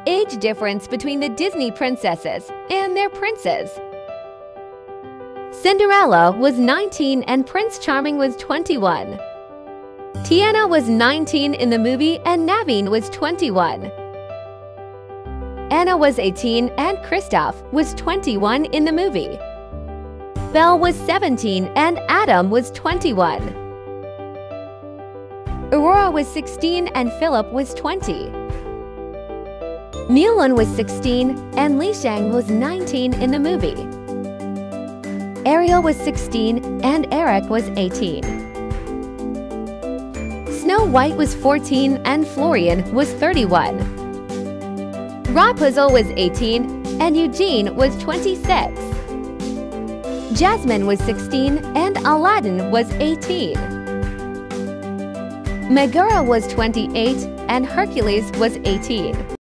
age difference between the Disney princesses and their princes? Cinderella was 19 and Prince Charming was 21. Tiana was 19 in the movie and Naveen was 21. Anna was 18 and Kristoff was 21 in the movie. Belle was 17 and Adam was 21. Aurora was 16 and Philip was 20. Mulan was 16 and Li Shang was 19 in the movie. Ariel was 16 and Eric was 18. Snow White was 14 and Florian was 31. Rapunzel was 18 and Eugene was 26. Jasmine was 16 and Aladdin was 18. Megara was 28 and Hercules was 18.